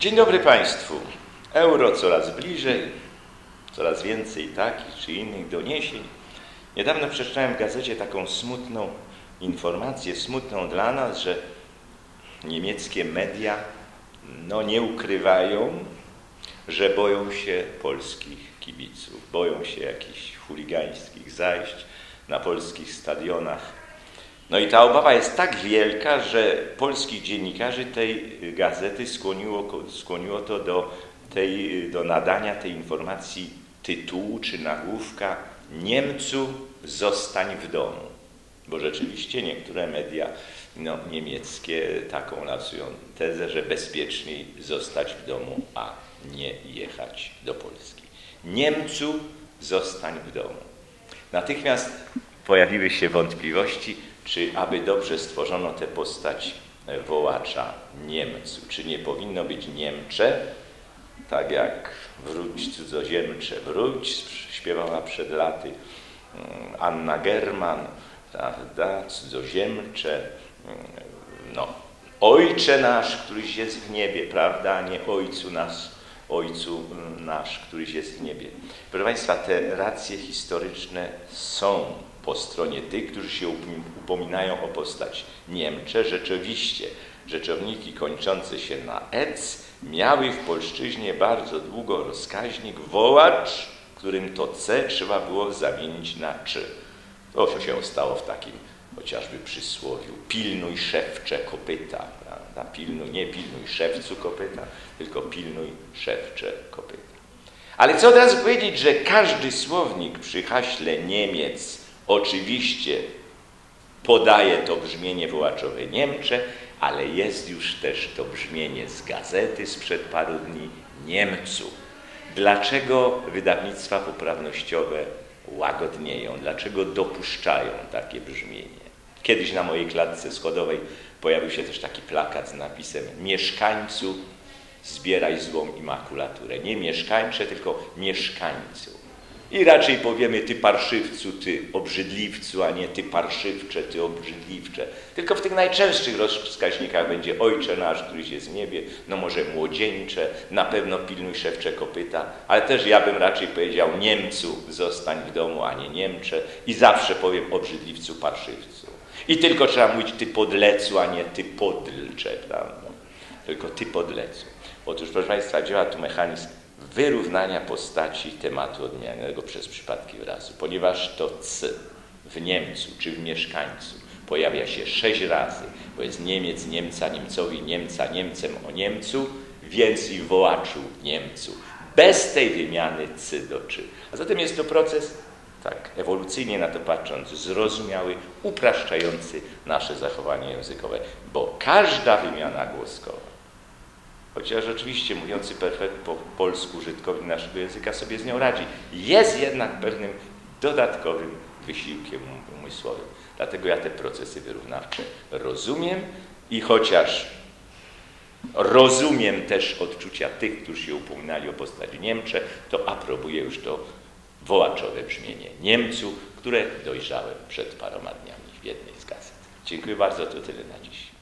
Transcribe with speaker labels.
Speaker 1: Dzień dobry Państwu. Euro coraz bliżej, coraz więcej takich czy innych doniesień. Niedawno przeczytałem w gazecie taką smutną informację, smutną dla nas, że niemieckie media nie ukrywają, że boją się polskich kibiców, boją się jakichś chuligańskich zajść na polskich stadionach. No i ta obawa jest tak wielka, że polskich dziennikarzy tej gazety skłoniło to do nadania tej informacji tytułu czy nagłówka „Niemcu zostań w domu”. Bo rzeczywiście niektóre media niemieckie taką lansują tezę, że bezpieczniej zostać w domu, a nie jechać do Polski. Niemcu zostań w domu. Natychmiast pojawiły się wątpliwości, czy aby dobrze stworzono tę postać wołacza Niemcu, czy nie powinno być Niemcze, tak jak wróć cudzoziemcze, wróć, śpiewała przed laty Anna German, prawda, cudzoziemcze, Ojcze nasz, któryś jest w niebie, prawda, a nie Ojcu nasz, któryś jest w niebie. Proszę Państwa, te racje historyczne są po stronie tych, którzy się upominają o postać Niemcze. Rzeczywiście, rzeczowniki kończące się na ec miały w polszczyźnie bardzo długo rozkaźnik wołacz, którym to c trzeba było zamienić na czy. To się stało w takim chociażby przysłowiu pilnuj szewcze kopyta, prawda? Nie pilnuj szewcu kopyta, tylko pilnuj szewcze kopyta. Ale co od razu powiedzieć, że każdy słownik przy haśle Niemiec oczywiście podaje to brzmienie wołaczowe Niemcze, ale jest już też to brzmienie z gazety sprzed paru dni Niemcu. Dlaczego wydawnictwa poprawnościowe łagodnieją? Dlaczego dopuszczają takie brzmienie? Kiedyś na mojej klatce schodowej pojawił się też taki plakat z napisem mieszkańcu zbieraj złą imakulaturę. Nie mieszkańcze, tylko mieszkańcu. I raczej powiemy ty parszywcu, ty obrzydliwcu, a nie ty parszywcze, ty obrzydliwcze. Tylko w tych najczęstszych wskaźnikach będzie Ojcze nasz, któryś jest w niebie, może młodzieńcze, na pewno pilnuj szewcze kopyta, ale też ja bym raczej powiedział Niemcu zostań w domu, a nie Niemcze i zawsze powiem obrzydliwcu, parszywcu. I tylko trzeba mówić ty podlecu, a nie ty podlcze, prawda? Tylko ty podlecu. Otóż, proszę Państwa, działa tu mechanizm wyrównania postaci tematu odmienionego przez przypadki wyrazu. Ponieważ to c w Niemcu czy w mieszkańcu pojawia się 6 razy, bo jest Niemiec, Niemca, Niemcowi, Niemca, Niemcem o Niemcu, więc i wołaczu Niemcu. Bez tej wymiany c do czy. A zatem jest to proces, tak ewolucyjnie na to patrząc, zrozumiały, upraszczający nasze zachowanie językowe, bo każda wymiana głoskowa, chociaż rzeczywiście mówiący perfekt po polsku użytkownik naszego języka sobie z nią radzi, jest jednak pewnym dodatkowym wysiłkiem umysłowym. Dlatego ja te procesy wyrównawcze rozumiem i chociaż rozumiem też odczucia tych, którzy się upominali o postać Niemcze, to aprobuję już to wołaczowe brzmienie Niemcu, które dojrzałem przed paroma dniami w jednej z gazet. Dziękuję bardzo, to tyle na dziś.